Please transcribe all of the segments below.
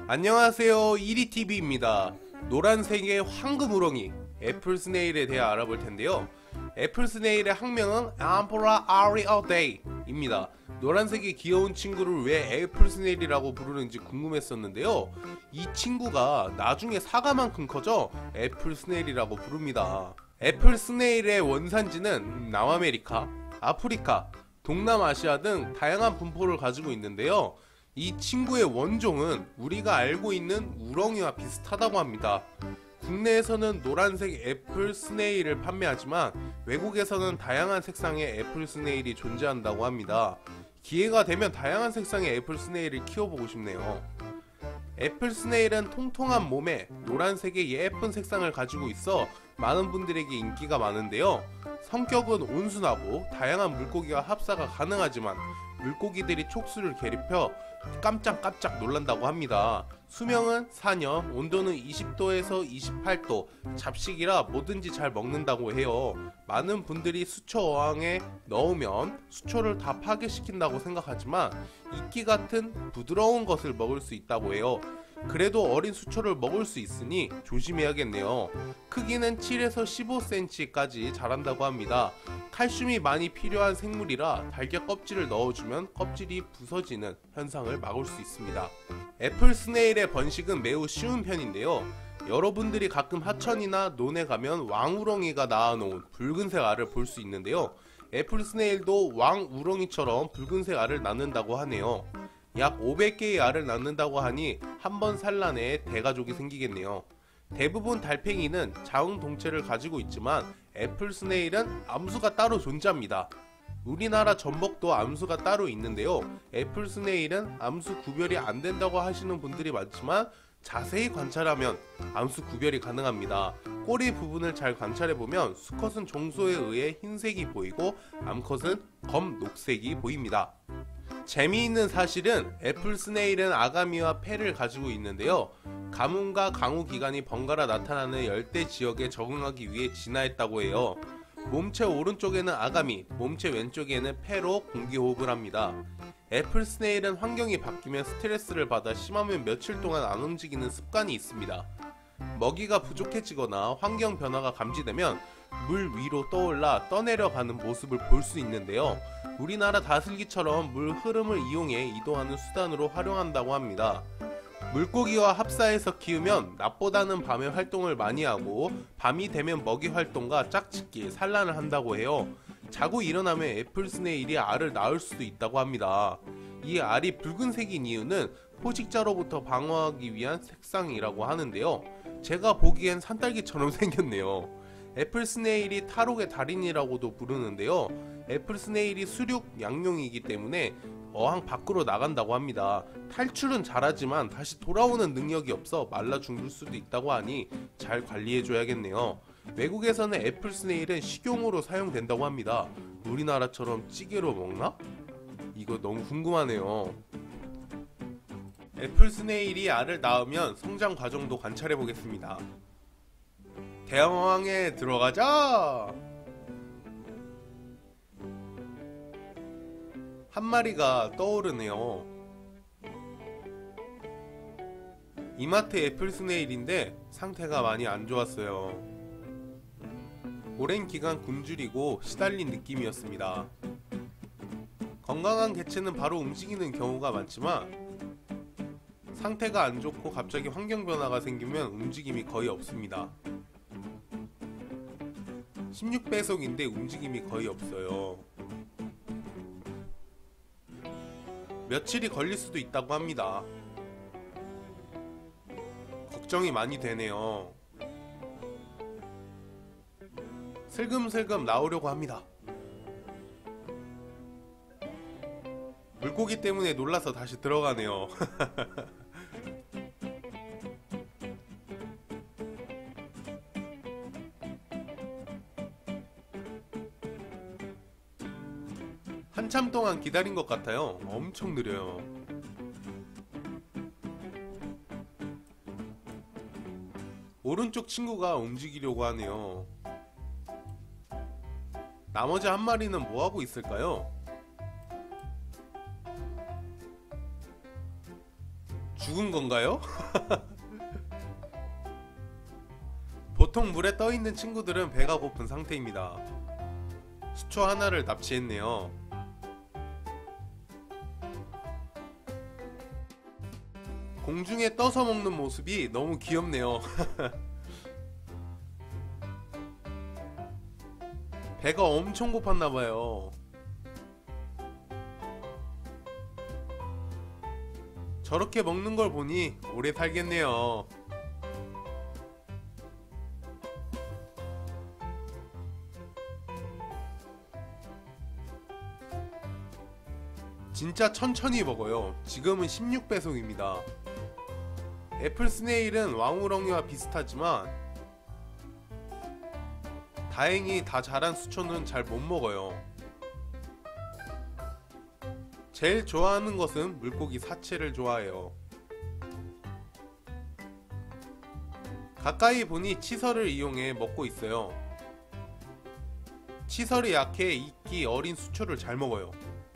안녕하세요, 이리TV입니다. 노란색의 황금우렁이 애플스네일에 대해 알아볼 텐데요. 애플스네일의 학명은 Amphora Aureo 입니다. 노란색의 귀여운 친구를 왜 애플스네일이라고 부르는지 궁금했었는데요. 이 친구가 나중에 사과만큼 커져 애플스네일이라고 부릅니다. 애플스네일의 원산지는 남아메리카, 아프리카, 동남아시아 등 다양한 분포를 가지고 있는데요. 이 친구의 원종은 우리가 알고 있는 우렁이와 비슷하다고 합니다. 국내에서는 노란색 애플 스네일을 판매하지만 외국에서는 다양한 색상의 애플 스네일이 존재한다고 합니다. 기회가 되면 다양한 색상의 애플 스네일을 키워보고 싶네요. 애플 스네일은 통통한 몸에 노란색의 예쁜 색상을 가지고 있어 많은 분들에게 인기가 많은데요. 성격은 온순하고 다양한 물고기와 합사가 가능하지만 물고기들이 촉수를 괴롭혀 깜짝깜짝 놀란다고 합니다. 수명은 4년, 온도는 20도에서 28도, 잡식이라 뭐든지 잘 먹는다고 해요. 많은 분들이 수초 어항에 넣으면 수초를 다 파괴시킨다고 생각하지만 이끼 같은 부드러운 것을 먹을 수 있다고 해요. 그래도 어린 수초를 먹을 수 있으니 조심해야겠네요. 크기는 7에서 15cm까지 자란다고 합니다. 칼슘이 많이 필요한 생물이라 달걀 껍질을 넣어주면 껍질이 부서지는 현상을 막을 수 있습니다. 애플 스네일의 번식은 매우 쉬운 편인데요. 여러분들이 가끔 하천이나 논에 가면 왕우렁이가 낳아놓은 붉은색 알을 볼 수 있는데요. 애플 스네일도 왕우렁이처럼 붉은색 알을 낳는다고 하네요. 약 500개의 알을 낳는다고 하니 한 번 산란에 대가족이 생기겠네요. 대부분 달팽이는 자웅동체를 가지고 있지만 애플 스네일은 암수가 따로 존재합니다. 우리나라 전복도 암수가 따로 있는데요. 애플 스네일은 암수 구별이 안 된다고 하시는 분들이 많지만 자세히 관찰하면 암수 구별이 가능합니다. 꼬리 부분을 잘 관찰해보면 수컷은 종소에 의해 흰색이 보이고 암컷은 검녹색이 보입니다. 재미있는 사실은 애플 스네일은 아가미와 폐를 가지고 있는데요. 가뭄과 강우 기간이 번갈아 나타나는 열대 지역에 적응하기 위해 진화했다고 해요. 몸체 오른쪽에는 아가미, 몸체 왼쪽에는 폐로 공기호흡을 합니다. 애플 스네일은 환경이 바뀌면 스트레스를 받아 심하면 며칠 동안 안 움직이는 습관이 있습니다. 먹이가 부족해지거나 환경 변화가 감지되면 물 위로 떠올라 떠내려가는 모습을 볼 수 있는데요. 우리나라 다슬기처럼 물 흐름을 이용해 이동하는 수단으로 활용한다고 합니다. 물고기와 합사해서 키우면 낮보다는 밤에 활동을 많이 하고 밤이 되면 먹이 활동과 짝짓기, 산란을 한다고 해요. 자고 일어나면 애플 스네일이 알을 낳을 수도 있다고 합니다. 이 알이 붉은색인 이유는 포식자로부터 방어하기 위한 색상이라고 하는데요. 제가 보기엔 산딸기처럼 생겼네요. 애플 스네일이 탈옥의 달인이라고도 부르는데요. 애플 스네일이 수륙 양용이기 때문에 어항 밖으로 나간다고 합니다. 탈출은 잘하지만 다시 돌아오는 능력이 없어 말라 죽을 수도 있다고 하니 잘 관리해줘야겠네요. 외국에서는 애플 스네일은 식용으로 사용된다고 합니다. 우리나라처럼 찌개로 먹나? 이거 너무 궁금하네요. 애플 스네일이 알을 낳으면 성장 과정도 관찰해 보겠습니다. 대어항에 들어가자! 한 마리가 떠오르네요. 이마트 애플 스네일인데 상태가 많이 안 좋았어요. 오랜 기간 굶주리고 시달린 느낌이었습니다. 건강한 개체는 바로 움직이는 경우가 많지만 상태가 안 좋고 갑자기 환경 변화가 생기면 움직임이 거의 없습니다. 16배속인데 움직임이 거의 없어요. 며칠이 걸릴 수도 있다고 합니다. 걱정이 많이 되네요. 슬금슬금 나오려고 합니다. 물고기 때문에 놀라서 다시 들어가네요. 한참 동안 기다린 것 같아요. 엄청 느려요. 오른쪽 친구가 움직이려고 하네요. 나머지 한 마리는 뭐하고 있을까요? 죽은 건가요? 보통 물에 떠있는 친구들은 배가 고픈 상태입니다. 수초 하나를 납치했네요. 공중에 떠서 먹는 모습이 너무 귀엽네요. 배가 엄청 고팠나봐요. 저렇게 먹는 걸 보니 오래 살겠네요. 진짜 천천히 먹어요. 지금은 16배속입니다. 애플 스네일은 왕우렁이와 비슷하지만 다행히 다 자란 수초는 잘 못 먹어요. 제일 좋아하는 것은 물고기 사체를 좋아해요. 가까이 보니 치설을 이용해 먹고 있어요. 치설이 약해 이끼 어린 수초를 잘 먹어요.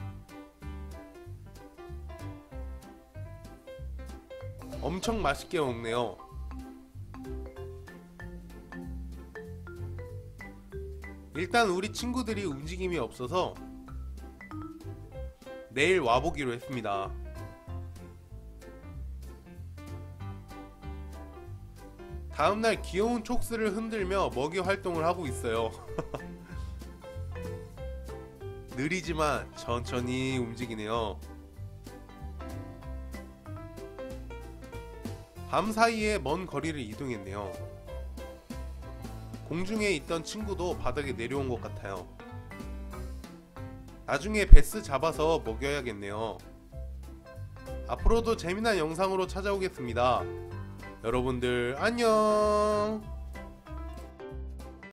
엄청 맛있게 먹네요. 일단 우리 친구들이 움직임이 없어서 내일 와보기로 했습니다. 다음날 귀여운 촉스를 흔들며 먹이 활동을 하고 있어요. 느리지만 천천히 움직이네요. 밤 사이에 먼 거리를 이동했네요. 공중에 있던 친구도 바닥에 내려온 것 같아요. 나중에 베스 잡아서 먹여야겠네요. 앞으로도 재미난 영상으로 찾아오겠습니다. 여러분들 안녕.